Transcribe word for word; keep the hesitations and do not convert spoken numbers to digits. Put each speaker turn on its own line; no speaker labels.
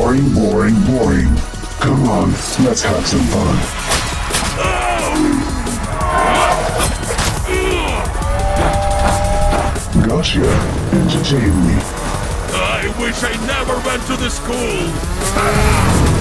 Boring, boring, boring. Come on, let's have some fun. Gotcha. Entertain me.
I wish I never went to the school.